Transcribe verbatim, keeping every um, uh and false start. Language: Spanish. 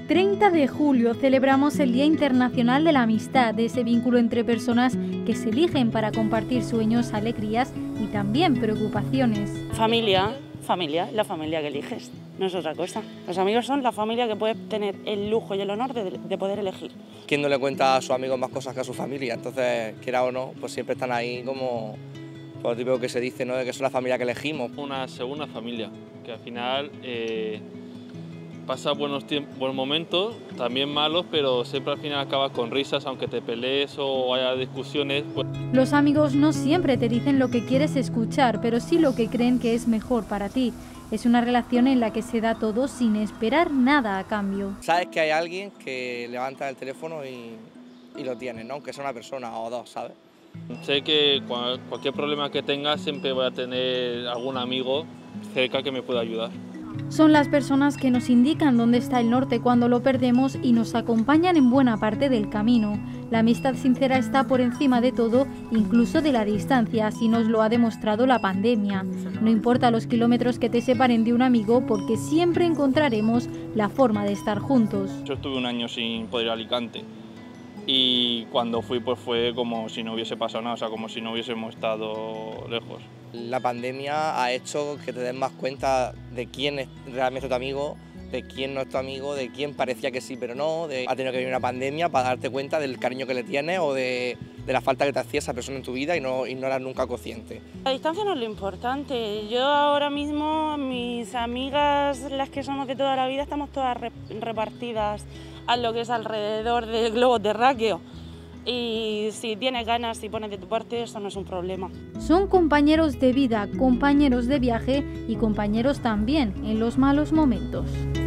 treinta de julio celebramos el Día Internacional de la Amistad, de ese vínculo entre personas que se eligen para compartir sueños, alegrías y también preocupaciones. Familia, familia, la familia que eliges, no es otra cosa. Los amigos son la familia que puedes tener el lujo y el honor de, de poder elegir. ¿Quién no le cuenta a sus amigos más cosas que a su familia? Entonces, quiera o no, pues siempre están ahí como, por lo típico que se dice, ¿no? De que son la familia que elegimos. Una segunda familia, que al final eh, pasa buenos, buenos momentos, también malos, pero siempre al final acabas con risas, aunque te pelees o haya discusiones. Pues... Los amigos no siempre te dicen lo que quieres escuchar, pero sí lo que creen que es mejor para ti. Es una relación en la que se da todo sin esperar nada a cambio. Sabes que hay alguien que levanta el teléfono y, y lo tiene, ¿no? Aunque sea una persona o dos, ¿sabes? Sé que cualquier problema que tenga siempre voy a tener algún amigo cerca que me pueda ayudar. Son las personas que nos indican dónde está el norte cuando lo perdemos y nos acompañan en buena parte del camino. La amistad sincera está por encima de todo, incluso de la distancia, así nos lo ha demostrado la pandemia. No importa los kilómetros que te separen de un amigo, porque siempre encontraremos la forma de estar juntos. Yo estuve un año sin poder ir a Alicante y cuando fui pues fue como si no hubiese pasado nada, o sea, como si no hubiésemos estado lejos. La pandemia ha hecho que te des más cuenta de quién es realmente tu amigo, de quién no es tu amigo, de quién parecía que sí pero no, de... ha tenido que venir una pandemia para darte cuenta del cariño que le tienes o de, de la falta que te hacía esa persona en tu vida y no, y no eras nunca consciente. La distancia no es lo importante. Yo ahora mismo, mis amigas, las que somos de toda la vida, estamos todas re repartidas a lo que es alrededor del globo terráqueo. Y si tienes ganas y pones de tu parte, eso no es un problema. Son compañeros de vida, compañeros de viaje y compañeros también en los malos momentos.